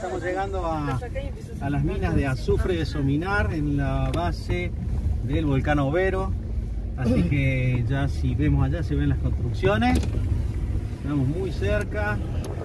Estamos llegando a las minas de azufre de Sominar en la base del volcán Overo. Así que ya si vemos allá se ven las construcciones. Estamos muy cerca.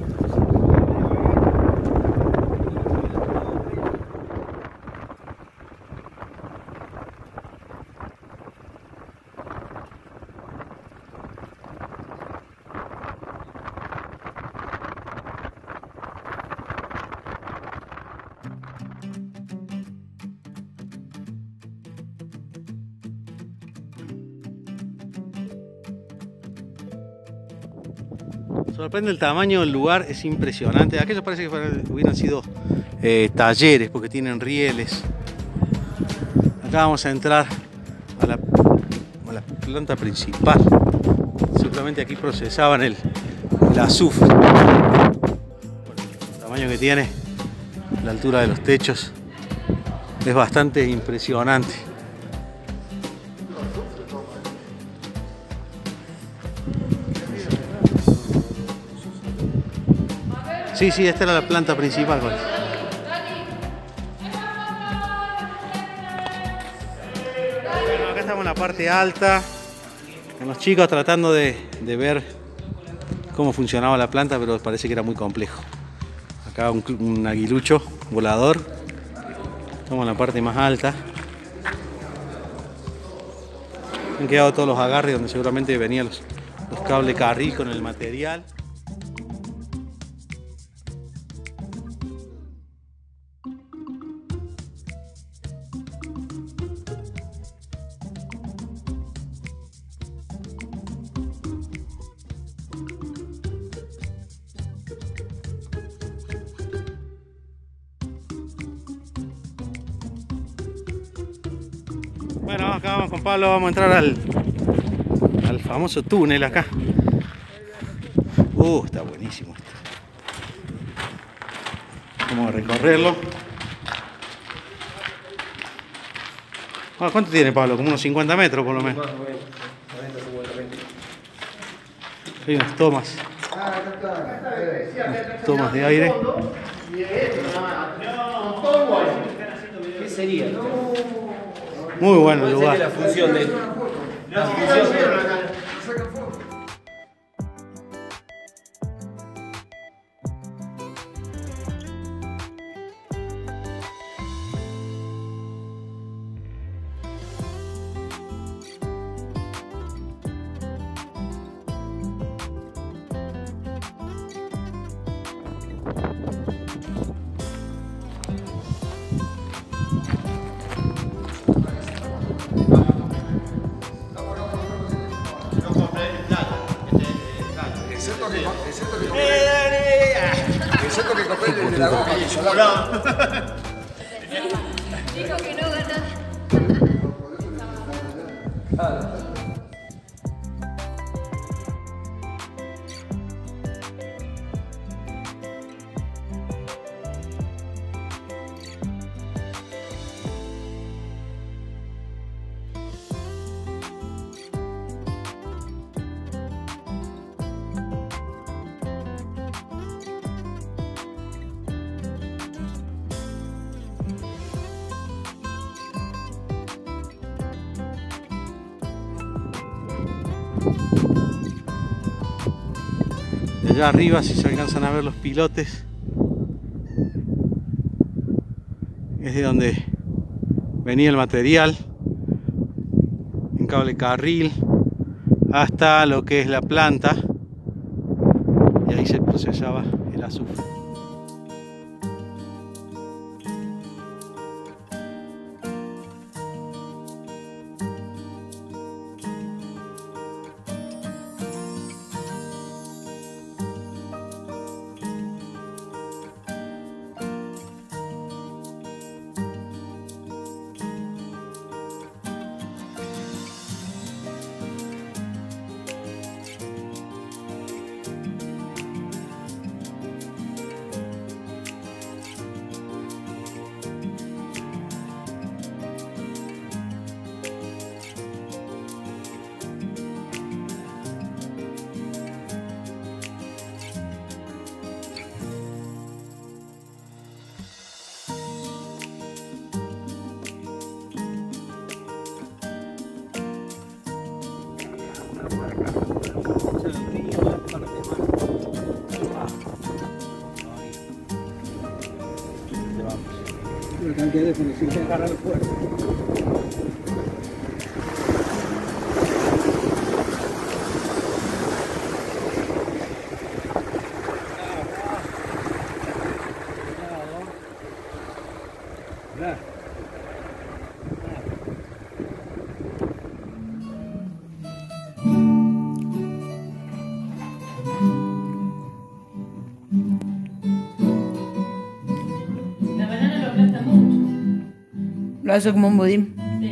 Sorprende el tamaño del lugar, es impresionante. Aquellos parece que hubieran sido talleres porque tienen rieles. Acá vamos a entrar a la planta principal. Seguramente aquí procesaban el azufre. El tamaño que tiene, la altura de los techos, es bastante impresionante. Sí, esta era la planta principal. Bueno, acá estamos en la parte alta, con los chicos tratando de ver cómo funcionaba la planta, pero parece que era muy complejo. Acá un aguilucho volador. Estamos en la parte más alta. Han quedado todos los agarres donde seguramente venían los cables carril con el material. Bueno, acá vamos con Pablo, vamos a entrar al famoso túnel acá. Está buenísimo esto. Vamos a recorrerlo. ¿Cuánto tiene, Pablo? Como unos 50 metros por lo menos. Hay unas tomas. Unas tomas de aire. ¿Qué sería? Muy bueno el lugar. La función de esto. Excepto que compré el de la goma que solaba. Dijo que no gana. De allá arriba, si se alcanzan a ver los pilotes, es de donde venía el material en cable carril hasta lo que es la planta, y ahí se procesaba el azufre. que me sirve agarrar el fuerte. La banana lo aplasta mucho. Lo hace como un budín. Sí.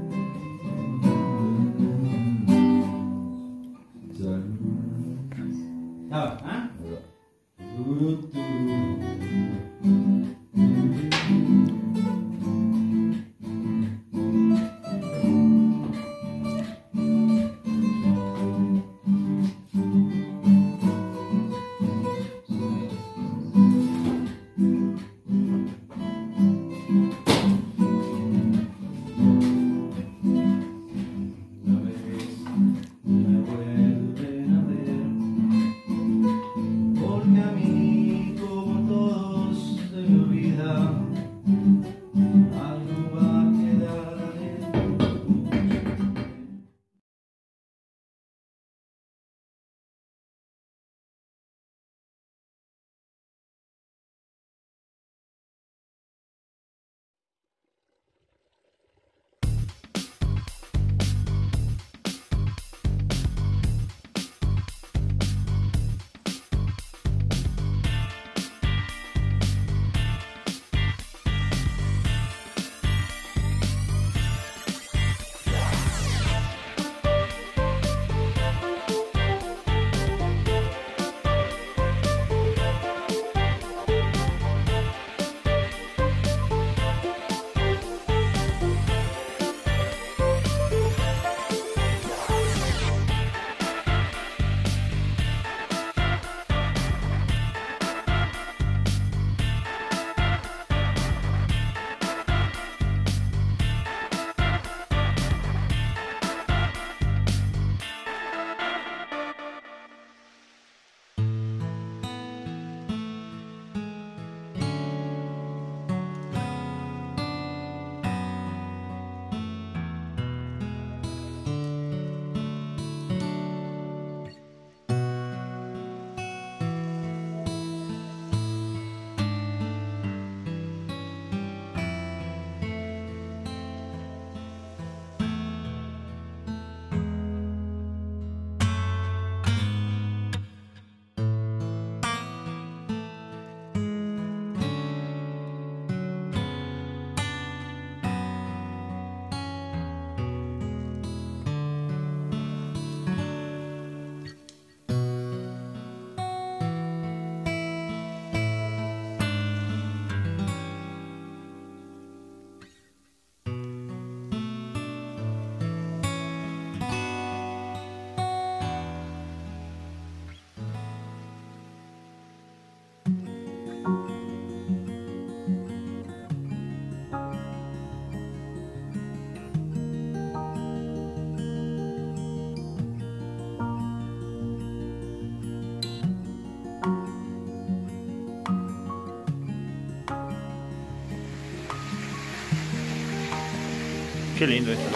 Qué lindo esto.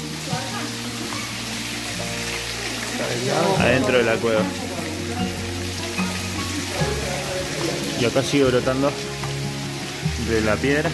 Adentro de la cueva. Y acá sigue brotando de la piedra.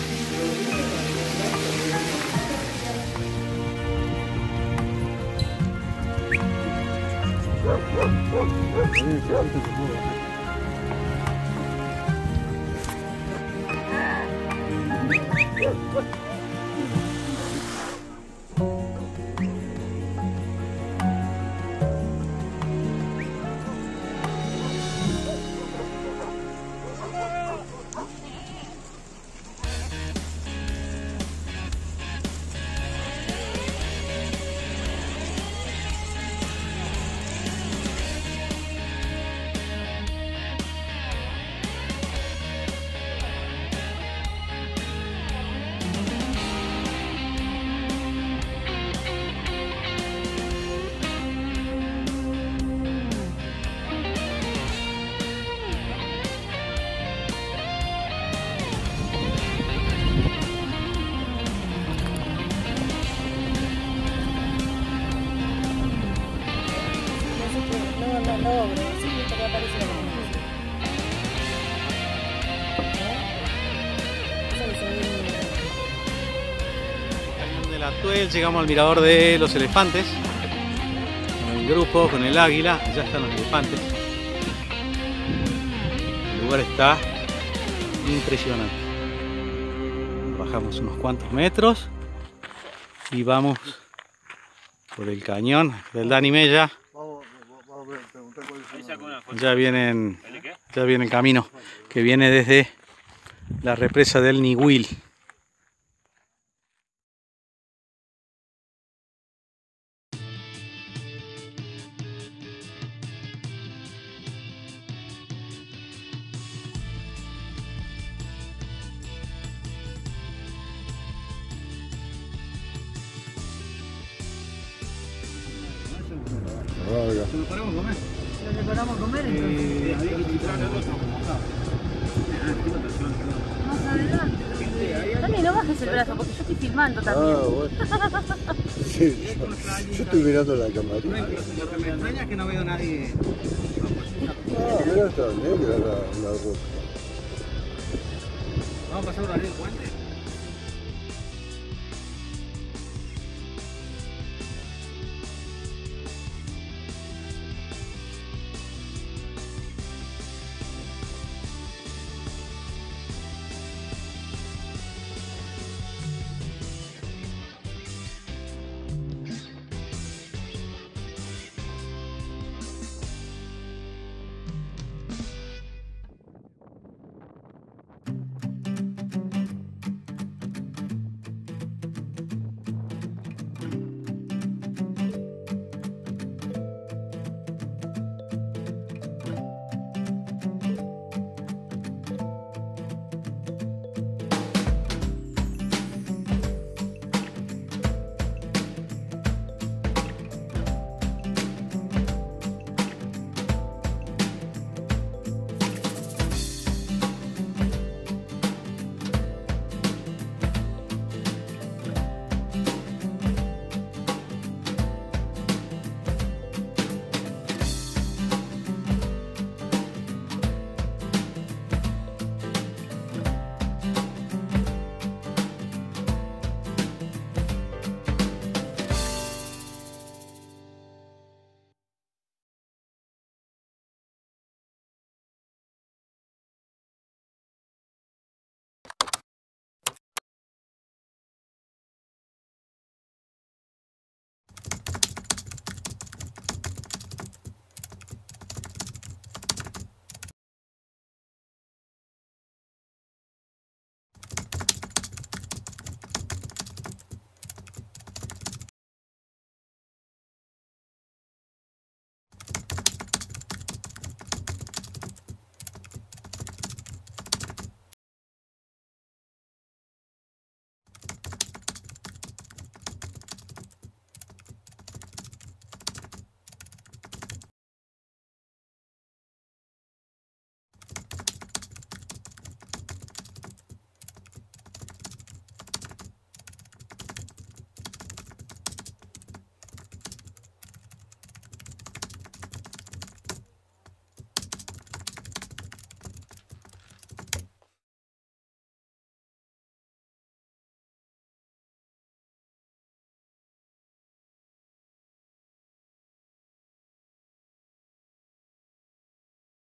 El Atuel, llegamos al mirador de los elefantes. Con el grupo, con el águila, ya están los elefantes. El lugar está impresionante. Bajamos unos cuantos metros y vamos por el cañón del Dani Mella. Ya viene en camino, que viene desde la represa del Nihuil. ¿Nos paramos a comer entonces? Más adelante. Dale, no bajes el brazo porque yo estoy filmando también. Bueno. Sí, yo estoy mirando la camarita. Lo que me extraña es que no veo a nadie. Mirá, está negra la ropa. Vamos a pasar por arriba del puente.